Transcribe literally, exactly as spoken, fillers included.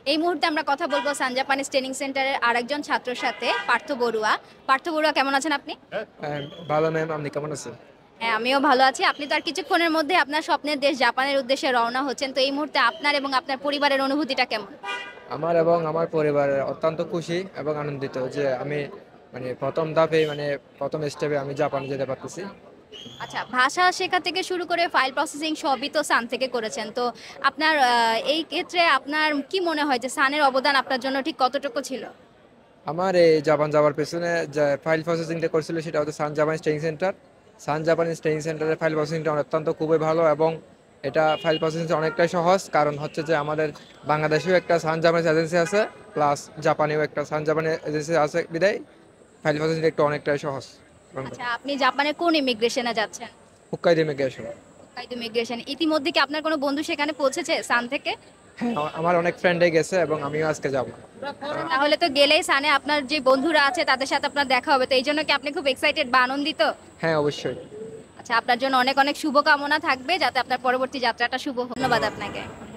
এই মুহূর্তে আমরা কথা বলবো সান জাপানিজ ট্রেনিং সেন্টারের আরেকজন ছাত্রর সাথে, পার্থ বড়ুয়া। পার্থ বড়ুয়া, কেমন আছেন আপনি? হ্যাঁ, ভালো ম্যাম, আপনি কেমন আছেন? হ্যাঁ, আমিও ভালো আছি। আপনি তো আর কিছুক্ষণের মধ্যে আপনার স্বপ্নের দেশ জাপানের উদ্দেশ্যে রওনা হচ্ছেন। তো এই মুহূর্তে আপনার এবং আপনার পরিবারের অনুভূতিটা কেমন? আমার এবং আমার পরিবারের অত্যন্ত খুশি এবং আনন্দিত যে আমি মানে প্রথম ধাপে মানে প্রথম স্টেপে আমি জাপানে যেতে পারতেছি। আচ্ছা, ভাষা শেখা থেকে শুরু করে ফাইল প্রসেসিং সবই তো সান থেকে করেছেন। তো আপনার আহ, এই ক্ষেত্রে আপনার কি মনে হয় যে সানের অবদান আপনার জন্য ঠিক কতটুকু ছিল? আমার এই জাপান যাওয়ার পেছনে যে ফাইল প্রসেসিংটা করছিল সেটা হচ্ছে Sun Japanese training centre. Sun Japanese training সেন্টারের ফাইল প্রসেসিংটা অত্যন্ত খুবই ভালো এবং এটা ফাইল প্রসেসিং অনেকটাই সহজ, কারণ হচ্ছে যে আমাদের বাংলাদেশেও একটা সান জাপানিজ এজেন্সি আছে, প্লাস জাপানেও একটা সান জাপানিজ এজেন্সি আছে, বিদায় ফাইল প্রসেসিং একটু অনেকটাই সহজ। আচ্ছা, আপনি জাপানের কোন ইমিগ্রেশনে যাচ্ছেন? Hokkaido immigration. Hokkaido immigration. ইতিমধ্যে কি আপনার কোনো বন্ধু সেখানে পৌঁছেছে সান থেকে? হ্যাঁ, আমার অনেক ফ্রেন্ডে গেছে এবং আমিও আজকে যাব। তাহলে তো গেলেই সানে আপনার যে বন্ধুরা আছে তাদের সাথে আপনার দেখা হবে। তো এই জন্য কি আপনি খুব এক্সাইটেড বা আনন্দিত? হ্যাঁ, অবশ্যই। আচ্ছা, আপনার জন্য অনেক অনেক শুভকামনা থাকবে যাতে আপনার পরবর্তী যাত্রাটা শুভ হোক। ধন্যবাদ আপনাকে।